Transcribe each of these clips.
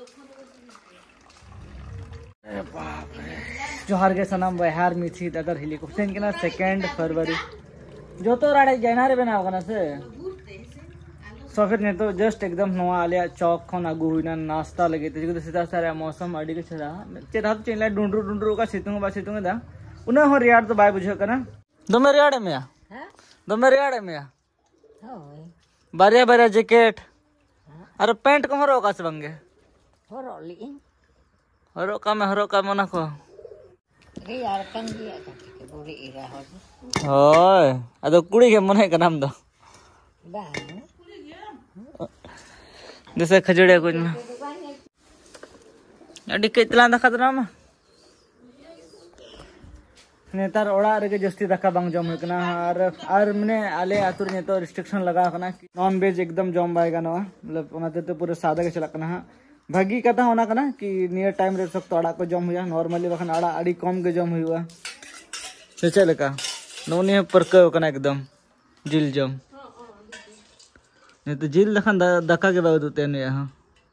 जोहार के सनम बहार मिथी अगर हेलीकॉप्टर के 2 फरवरी जो तो राडे जैनारे बनाव कना से सफेद ने तो जस्ट एकदम नवा आलिया चौक खन आगु हुइना नाश्ता लगे ते सीधा सारा मौसम अड़ी के चेहरा तो चेला डुंडरू का सितुंग दा उना हो रियाड तो बाय बुझे कना दमे रियाड में होय बारिया जैकेट अरे पैंट को हरो का सबंगे हरो का मना को यार कन दिया के बुरी इरा हो होय अदो कुड़ी के मने का नाम दो बा जैसे खजड़े कुछ में अड़ी केतला दखा दरामा नेतार ओड़ा रे जस्ती दका बांग जम हुकना और मने आले आतुर ने तो रिस्ट्रिक्शन लगा कना नॉन वेज एकदम जम बाय गानो मतलब ओनाते तो पूरे सादा के चला कना भागी कथा होना कना कि नियर टाइम रे सब तो आड़ा को जम हुआ नॉर्मली बखन आड़ा आड़ी कम के जम हुआ से चले का नोनी परक कना एकदम जिल जम नहीं तो जिल दखन दका के बाद उते ने यहां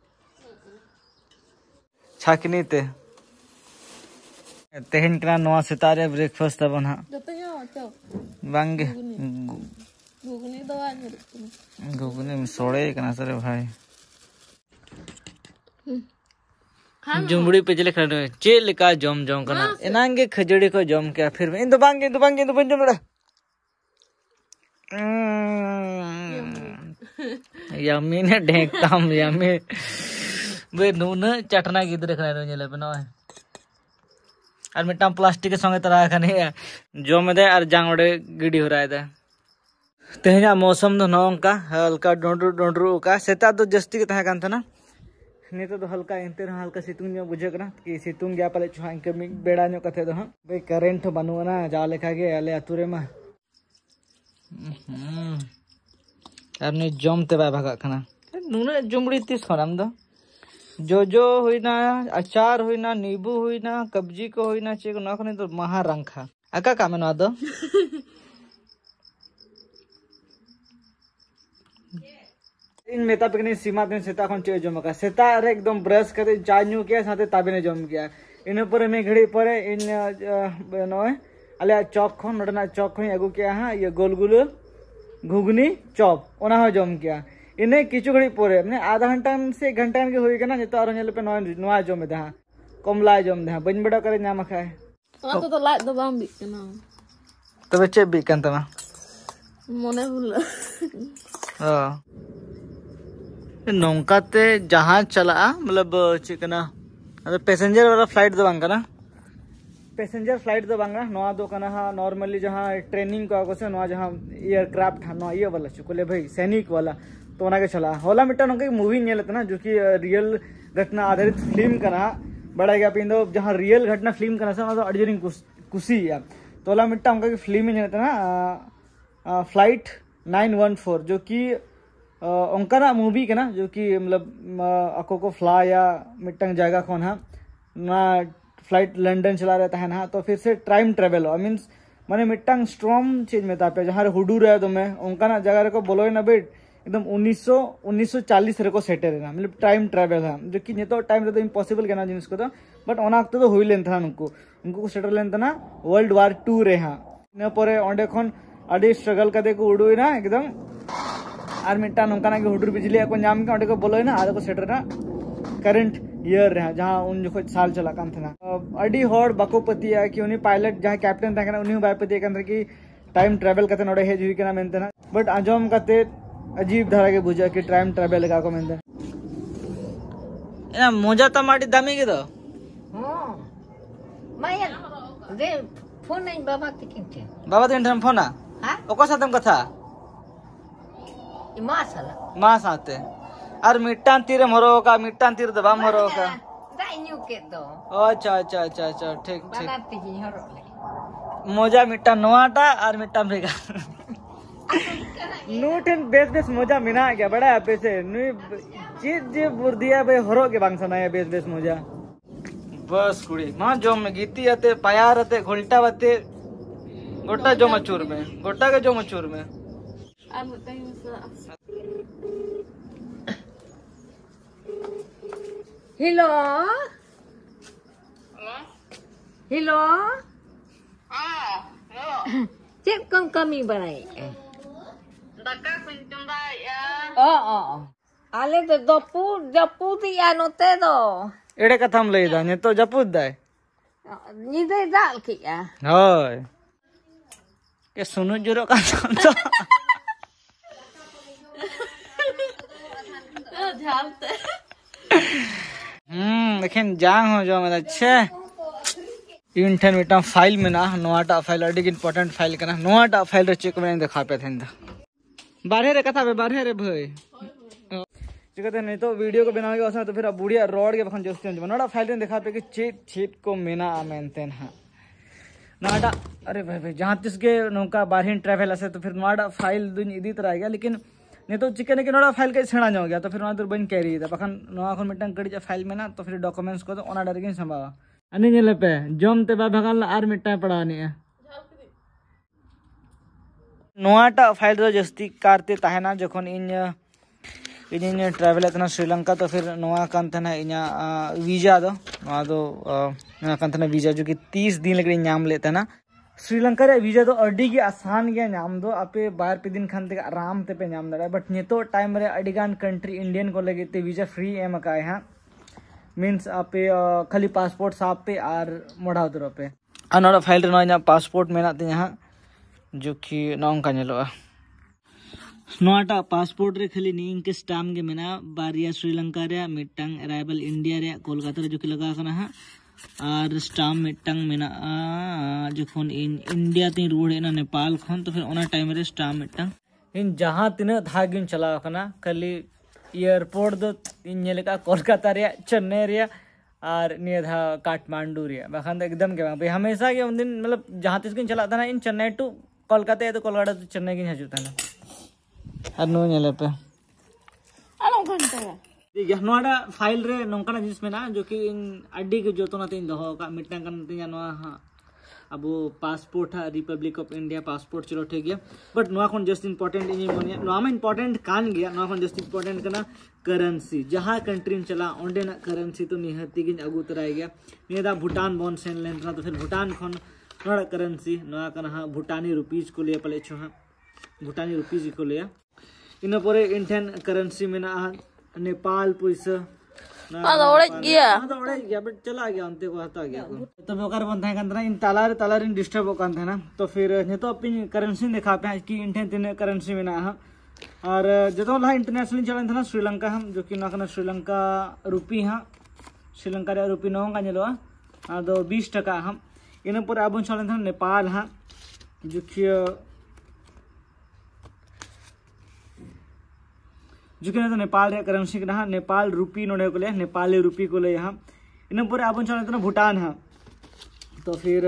छाकनी ते तेहन कना नवा सितारे ब्रेकफास्ट तबन हा बांगे घुगनी में सोड़े कना सरे भाई जुमड़ी पे चले खड़े चे लेका जम कना एनांगे खजड़ी को जम के फिर इन तो बांगे जमड़ा यम्मी ने ढेकताम यम्मी बे नून चटना गिद्रे खना नेले बना और मिट्टा प्लास्टिक के संगे तरह खाने जम दे और जांगड़े गिडी हो रहा तेहना मौसम दो नौका हल्का डोंडरू का सेता तो जस्ती के तहा कान था ना नित तो हल्का एंते हल्का सितुंग जो बुझे कना कि सितुंग गया पले छुआ इनके बेड़ा जो कथे दो बे करेंट बनुआ ना जा लेखा के आले अतुरे मा और ने जमते बा भागा खाना नुने जुमड़ी तीस खनाम दो जो हुईना अचार हुईना नींबू हुईना कब्जी को हुईना चेक ना खने तो महा रंखा अका का में ना दो इन मेता पिकनी सीमा दिन सेता खन चे जम का सेता रे एकदम ब्रश करे चान्यू के साथे ताबे ने जम गया इन ऊपर में घड़ी परे इन नय अले चौक खन नडना चौक खन अगु के हां ये गोलगुल घुगनी चॉप ओना हो जम गया इन्हें किचु घड़ी पोरे मैंने आधा घंटा से 1 घंटा के होई कना जतो और नेले पे नवा जम दे हां कमला जम दे हां बन बड़ा करे नाम खाए तो लाइट दो बाम बिक ना तबे चे बिकन तमा मने हुला हां नौकाते जहाज चला मतलब चिकना मतलब पैसेंजर वाला फ्लाइट दो बांगा ना पैसेंजर फ्लाइट दो बांगा नवा दो कना हा नॉर्मली जहां ट्रेनिंग को से नवा जहां एयरक्राफ्ट हा नवा ये वाला चुकले भाई सैनिक वाला तो ओना के चला होला मिटा नंगे मूवी नेलत ना जो कि रियल घटना आधारित फिल्म कना बड़ा गया पिंदो जहां रियल घटना फिल्म कना से तो अर्जरिंग कुसी या तो होला मिटा उनका की फिल्म नेलत ना फ्लाइट 914 जो कि उनका मूवी के ना जो कि मतलब अको को फ्लाई या मिटंग जाएगा कौन हा ना फ्लाइट लंदन चला रहता है ना तो फिर से टाइम ट्रेवल हो मीन्स माने मिटंग स्ट्रॉम चीज में तापे जहाँ हुडू रहे तो मैं उनका ना जगह को बोलो ना बेट एकदम 1940 रे को सेटे रहना मतलब टाइम ट्रेवल है जो कि तो टाइम रे तो इम्पॉसिबल कहना जिनिस को तो बट ओना वक्त तो हुई लेन था उनको सेटर लेन था ना वर्ल्ड वार 2 रे हां ने परे ओंडे खन अडी स्ट्रगल कदे को उडुई ना एकदम आर मिटा नोंका ना के हुडुर बिजली को नाम के ओंडे को बोलो ना आर को सेटर ना करंट ईयर रहा जहाँ उन जो साल चला कान था अडी हॉड बाको पतिया कि उन्हीं पायलट जहाँ कैप्टन था उन्हीं बाय पतिया कान था कि टाइम ट्रेवल करते नोडे हेज हुई के ना मेनते ना बट आजम करते अजीब धारा के बुझा कि टाइम ट्रेवल का को मेनते ना मोजा तो माटी दामी के दो हां माया दे फोन नहीं बाबा के किनते बाबा दिन फोन हां ओको साथम कथा मा साथे और मिट्टान तीर मरो का मिट्टान तीर दबा मरो का दाइन्यू के दो अच्छा ठीक बनाते जी हरो मोजा मिट्टा नोआटा और मिट्टा मेगा नूठन बेस मोजा मिना गया बड़ा पे से चीज जे बुर्दिया बे हरो के बांग सनाया बेस मोजा बस कुड़ी मां जो में गीती आते पायार आते घोल्टा आते गोटा जो मचूर में गोटा के जो मचूर में हेलो हेलो चेक कम कमी बनाई आले तो जपू दिया नोते दो एड़े कथाम लईदा ने तो जपुद दाय निदे दाल किया होय के सुनु जुरो का तो झालते लेकिन जांग हो जो मेरा अच्छे इंटन मिटा फाइल में ना नोआटा फाइल अडिग इंपॉर्टेंट फाइल करना नोआटा फाइल रे चेक में दिखा पे थे बारहे रे कथा बे बारहे रे भाई कहते नहीं तो वीडियो को बनाओगे उसमें तो फिर अब बुढ़िया रोड के बखन जोस्ती नोड़ा फाइल में दिखा पे कि चेत चेत को मेना मेनतेन हाँ नोड़ा अरे भाई भाई जहाँ तिस के नौका बारह ट्रैवल ऐसे तो फिर नोड़ा फाइल दुन इदी तरह गया लेकिन नहीं तो चिकन के नोड़ा फाइल के सेड़ा हो गया तो फिर तो बन कैरी था बखन नोआ खन मिटन कड़ी फाइल में ना तो फिर डॉक्यूमेंट्स को तो ओना डर के संभावा अनि नेले पे जम ते बा भगल आर मिटा पड़ा नहीं है नोआटा फाइल तो जस्ती कारते ताहेना जखन इन ट्रैवल तना श्रीलंका तो फिर नोआ कान तना इना वीजा दो वीजा जो कि 30 दिन लगे नाम लेते ना श्रीलंका रे वीजा तो अड्डी की आसान गया नाम दो आपे बाहर पे दिन खान ते आराम ते पे नाम दड़ा बट ने तो टाइम रे अडिगान कंट्री इंडियन को लगे ते वीजा फ्री एम का है मीन्स आपे खाली पासपोर्ट साफ पे और मोड़ा उधर पे अनोड़ा फाइल रे ना पासपोर्ट मेना ते यहाँ जो कि नौका नेलोआ नोटा पासपोर्ट रे खाली नींग के स्टाम्प के मेना बारिया श्रीलंका रे मिटंग अराइवल इंडिया रे कोलकाता रे जो कि लगा कना है और स्टाम्प मिटंग मेना जखन इन इंडिया ती रुड़ ना नेपाल खन तो फिर ओना टाइम रे स्टाम्प मिटंग इन जहां तिना धागिन चला कना खाली एयरपोर्ट दो इन नेलेका कोलकाता रे चेन्नई रे और निया था काठमांडू रे बखान एकदम के भाई हमेशा के उन दिन मतलब जहां तिस चला था ना इन चेन्नई टू कोलकाता या तो कोलकाता टू चेन्नई की हजुता ना अनु नेले पे आलो घंटे ठीक है नोड़ा फाइल रे नोंकना जिस में ना जो कि इन अड्डी के जोतो ना तीन दहो का मिटना करन तीन नो हां अब वो पासपोर्ट है रिपब्लिक ऑफ इंडिया पासपोर्ट चलो ठीक है बट नोआ कोन जस्ट इंपॉर्टेंट इन मोनिया नोआ में इंपॉर्टेंट कान गया नोआ कोन जस्ट इंपॉर्टेंट करना करेंसी जहां कंट्री में चला ओंडे ना करेंसी तो निहती गिन अगु तराय गया नेदा भूटान बोन सेन लेन तो फिर भूटान खन नोड़ा करेंसी नोआ कना भूटानी रुपीज को ले पले छु हां भूटानी रुपीज को ले इन परे इंडियन करेंसी में ना नेपाल पैसा गया बट चला गया अंते को हता गया तो बेकार बन था कंतना इन तालार इन डिस्टर्ब होकन था ना तो फिर ने तो अपनी करेंसी दिखा पे कि इंडियन तीन करेंसी में ना और जतो ला इंटरनेशनल चलन था ना श्रीलंका हम जो कि ना श्रीलंका रुपी हां श्रीलंका रे रुपी नो का नेलो आदो 20 टका हम इन पर आबन चलन था नेपाल हां जो कि जो कि तो नेपाल रे करेंसी ना नेपाल रुपी नोडे को ले नेपाली रुपी को ले यहाँ इन पर आबन चलन था भूटान हाँ तो फिर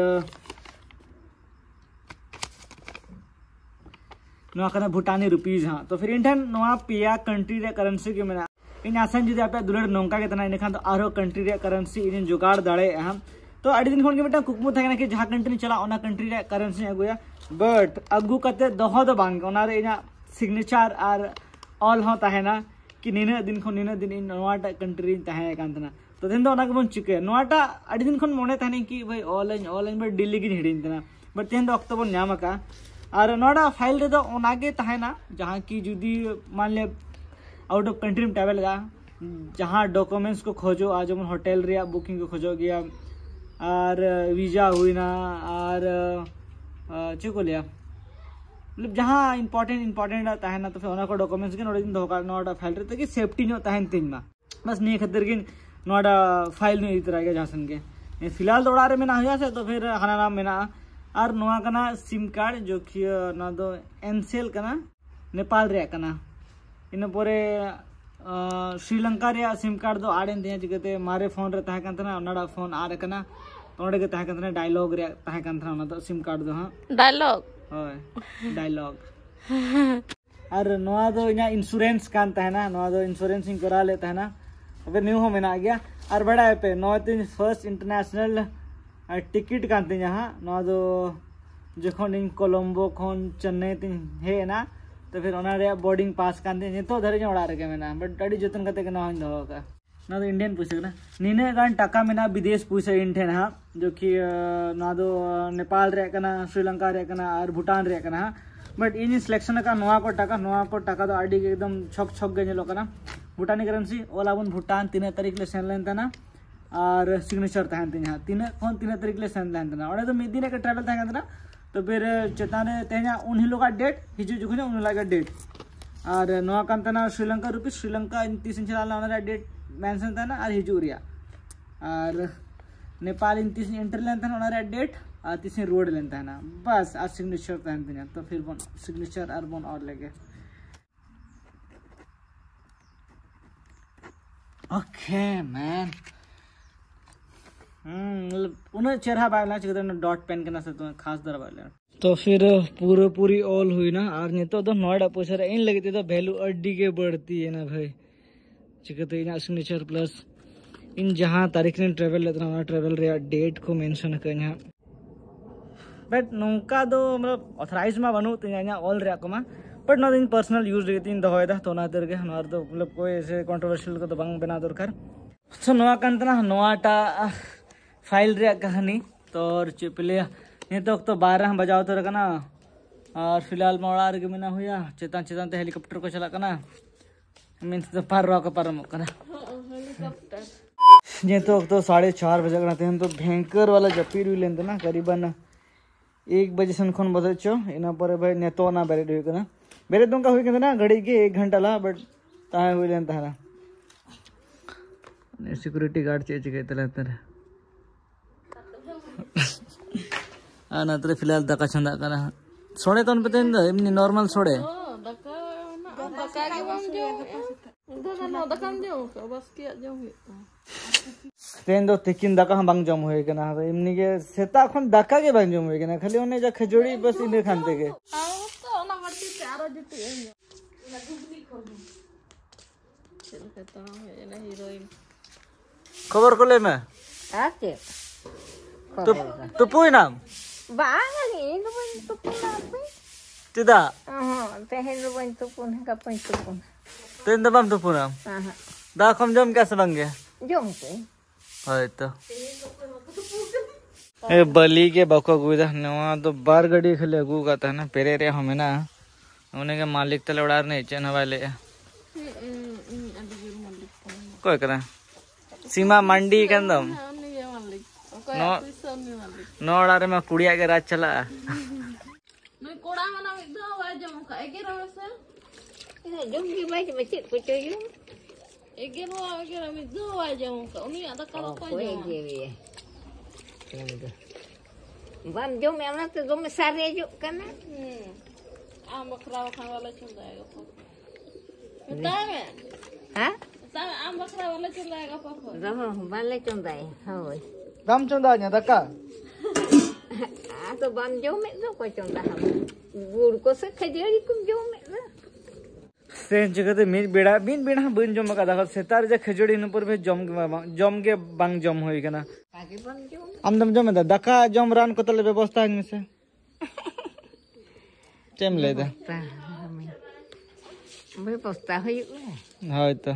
नोआ करना भूटानी रुपीज हाँ तो फिर इंडियन नोआ पिया कंट्री रे करेंसी के मेना इन आसान जुदी आप दुलड़ नौका के तना इनखान तो आरो कंट्री रे करेंसी इन जुगाड़ दाड़े हाँ तो अड़ी दिन खन के बेटा कुकमु था कि जहां कंट्री चला ओना कंट्री रे करेंसी अगुया बट अगु कते दहो दो बांग ओना रे इना सिग्नेचर और ऑल हो ताहेना कि निना दिन खन निना दिन इन नोआटा कंट्री ताहे कांतना तो दिन तो ओना के बन चुके नोआटा अड़ी दिन खन मोने ताने कि भाई ऑनलाइन बट दिल्ली की हिडिन तना बट तेन दो अक्टोबर न्यामा का और नोड़ा फाइल रे तो ओना के ताहेना जहां की जुदी मान ले आउट ऑफ कंट्री में ट्रैवल गा जहां डॉक्यूमेंट्स को खोजो आज हम होटल रे बुकिंग को खोजो गया और वीजा हुई ना और चुको लिया मतलब जहाँ इंपॉर्टेंट ताहेना तो फिर ओना को डॉक्यूमेंट्स के नोड़ा दिन धोका नोड़ा फाइल रे ताकि सेफ्टी नो ताहेन तीन मा बस नहीं खतर के नोड़ा फाइल नहीं इतर आगे जहाँ सन के फिलहाल तो रे में ना हुआ से तो फिर हाना नाम में ना और नोआ कना सिम कार्ड जो कि ना दो एनसेल कना नेपाल रे कना इन परे श्रीलंका रे सिम कार्ड दो आड़ेन दिया जिगते मारे फोन रे ताहे कंतना ओनाडा फोन आरे कना तोड़े के ताहे कंतना डायलॉग रे ताहे कंतना ओना तो सिम कार्ड दो हां डायलॉग होय डायलॉग और नोआ दो इना इंश्योरेंस कान ताहे ना नोआ दो इंश्योरेंसिंग करा लेता है ना अब न्यू हो में ना गया और बड़ा है पे नोआ तीन फर्स्ट इंटरनेशनल टिकट कानते यहाँ नोआ दो जखन इन कोलंबो खन चेन्नई तीन है ना तो फिर ओना रे बोर्डिंग पास कानते ने तो धरे ओड़ा रे के मेना बट अड़ी जतन कते के ना होन दो का ना तो इंडियन पैसा ना नीने गान टाका में ना विदेश पैसा इन ठेन हाँ जो कि ना तो नेपाल रे कना श्रीलंका रे कना और भूटान रे कना बट इन सिलेक्शन का नोआ को टाका तो आडी एकदम छक छक गए लोग ना भूटानी करेंसी ओला बन भूटान 3 तारीख ले सेन लेन तना और सिग्नेचर तहन तीन 3 तारीख ले सेन लेन तना और तो मिद दिन का ट्रैवल तहन तना तो फिर चेतान तेना उन हिलोग डेट हिजू जुखने उन लगा डेट और नोआ कान तना श्रीलंका रुपीस श्रीलंका 30 चला डेट मेंशन था और हिजू रिया और नेपाल 30 एंटर लेन था डेट और 30 रोड लेन था बस आज सिग्नेचर तहन तीन तो फिर बन सिग्नेचर और बन और लेके ओके मैन मतलब उन्हें चेहरा बायला चिकन डॉट पेन करना से तुम्हें खास दर बायला तो फिर पूरी ऑल हुई ना और नहीं तो नोएडा पूछा रहा इन लगी तो वैल्यू अड्डी के बढ़ती है ना भाई चिकते इन सिग्नेचर प्लस इन जहाँ तारीख ने ट्रेवल लेते ना ट्रेवल रे डेट को मेंशन करना बट नौका दो मतलब ऑथराइज में बनू तो यहाँ ऑल रे को मा बट ना इन पर्सनल यूज रे तीन दहोयदा तो ना तेरे के हमारे तो मतलब कोई ऐसे कंट्रोवर्शियल को तो बंग बना दरकार सो नोआ कंतना नोआटा फाइल रे कहानी तो चिपले ये तो 12 बजाओ तो रखना और फिलहाल मोड़ा रे मिना हुआ चेतान चेतान ते हेलीकॉप्टर को चला करना मीन्स तो पार रो का पार करना हेलीकॉप्टर ये तो 4:30 बजे करना थे तो भयंकर वाला जपीर हुई लेन ना करीबन 1 बजे सन खन बदचो इना पर भाई नेतो ना बेरे हुई करना बेरे तुम का हुई के ना घड़ी के 1 घंटा ला बट ताहे हुई लेन तारा सिक्योरिटी गार्ड चेंज के तले तरे आना तरे फिलहाल दका छंदा करा सोडे तो पे एमनी नॉर्मल सोडे दका के बम जो दना दकाम जो बस के जो तेन दो तिकिन दका हम बंग जम होय केना एमनी के सेता खन दका के बंग जम होय केना खाली ओने जा खजोड़ी बस इने खानते के तो ना करती चारो जते ना गुगली खो चल कहता है ना हीरोइन खबर को ले मैं आते तो पुई नाम bang ni tu pun tu pun apa tidak tehen tu pun tu pun kapan tu pun तेन दबम तो पूरा दा कम जम कैसे बन गया jom tu है तो ए बली के बको गुदा नवा तो बार गड़ी खले गु का था ना पेरे रे हमें ना उन्हें के मालिक तले उड़ार नहीं चेन वाले कोई करा सीमा मंडी कंदम नो उड़ारे में कुड़िया के राज चला नहीं कोड़ा मना एक दो वार जम का एक रहो से jom di baca baca kucu you एक में दो वार जम का उन्हीं आधा करो कोई bam jom yang mana tu jom sare ju kan आम बकरा वाला चल जाएगा बता में ha आम बकरा वाला चल जाएगा पापा dah bale condai hoi दाम चंदा nya दका तो bam jom itu ko conda ham gur ko se khajari kum jom na Sen जगते मिन बेड़ा बन जम का दाखल सेतार जे खजड़ी न पर जम के बांग जम होई कना आगे bam jom आम दम जम दा दका जम रान को तले व्यवस्था है से टेम ले दे मैं पोस्ता हुई हाय तो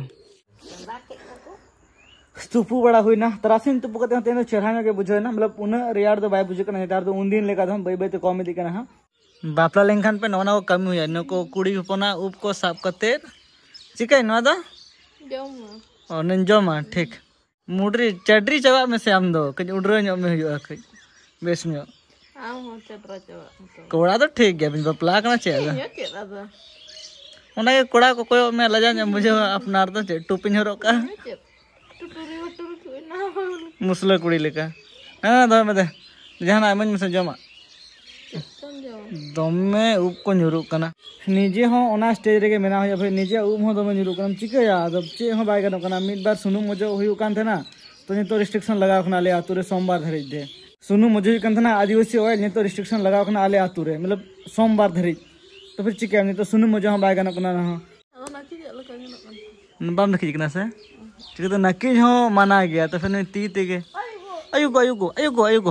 स्तूपू बड़ा हुई ना तरासिन तुपु कते तेनो चढ़ाने के बुझे ना मतलब उन रियार तो बाय बुझे कना तार तो उन दिन लेका हम बई बई तो कॉमेडी कना हां बापला लेंखान पे नोना को कमी हुई नको कुड़ी होपना उप को साफ कते चिकन ना दा जम और नन जमा ठीक मुडरी चडरी चवा में से हम दो कज उडरो नो में हुआ कज बेस नो आम चतरा चवा कोड़ा तो ठीक गया बिन बापला कना छे ये केरा दा ओना के कोड़ा को कोई में लजा मुझे अपनार तो टोपी हरो का टुटुरी टुटुरी ना मुसला कुड़ी लेका हां दो में दे जहां आमन में से जमा दमे उप को nyuruh kana nije ho ona stage rege mena hoya bhai nije उप हो दमे nyuruh kana चिकया जब चे हो बाय गनो kana मिद बार सुनु मजे हुई कान थे ना तो ने तो रिस्ट्रिक्शन लगा खना ले आतुरे सोमवार धरि दे सुनु मजे कान थे ना आदिवासी ओए ने तो रिस्ट्रिक्शन लगा खना आले आतुरे मतलब सोमवार धरि तो फिर चिकया ने तो सुनु मजे हो बाय गनो kana ना ना की लका ने बम देखि कना से चिक तो नकी हो माना गया तो फिर ती ते के आयुगो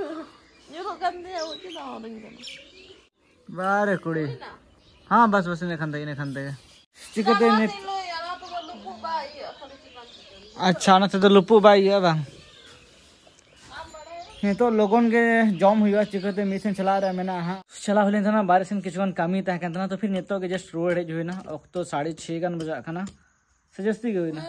बारे कुड़ी हाँ बस इन्हें खंदे चिकते ने अच्छा ना तो लुपु बाई है बांग तो लोगों के जॉम हुआ चिकते मिशन चला रहा मैंने हाँ चला हुए था ना बारिश में किचुगान कमी तहना तो फिर नितो के जस्ट रोड हेज हुई अक्तो 6:30 गान बजा खाना से जस्ती के हुई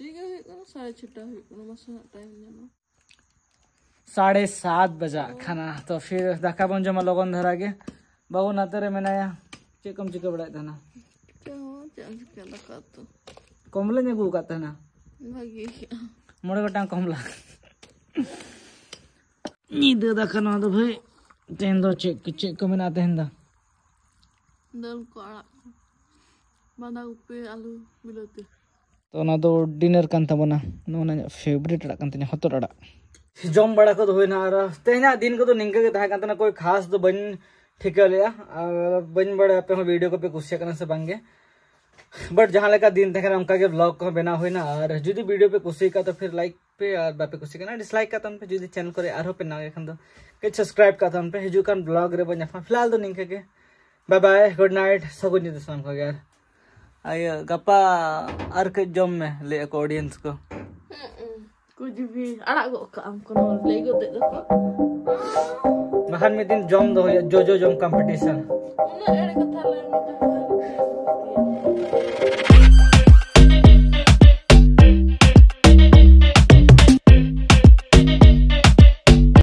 7:30 बजा खाना तो फिर दाका बन जमा लोगन धरा के बाबू नाते रे मैंने चिकम चिका बड़ा था ना कमला ने गु का ना मोड़े गोटांग कमला नींद दाका ना तो भाई तेन दो चेक को में आते हैं दाल को आड़ा बांधा उप्पे आलू मिलाते तो ना तो डिनर कान तबना नोना फेवरेट अड़ा कान तने हतो अड़ा जम बड़ा को होइना आर तेना दिन को तो निंका के तहा कान कोई खास तो बन ठीक लिया बन बड़ा पे वीडियो को पे कुछ करने से बांगे बट जहाँ लेका दिन थे उनका के ब्लॉग को बना हुई और जुदी वीडियो पे कुछ का तो फिर लाइक पे और बापे कुछ का डिसलाइक का पे जुदी चैनल को आरो पे ना खान तो सब्सक्राइब का पे हिजुकान ब्लॉग रे बन फिलहाल तो निंका के बाय बाय गुड नाइट सगुन नींद शाम को यार आय गप्पा आर के जम में ले को ऑडियंस को कुछ भी अड़ा गो काम को ले गो दे दो महान में दिन जम दो जो जम कंपटीशन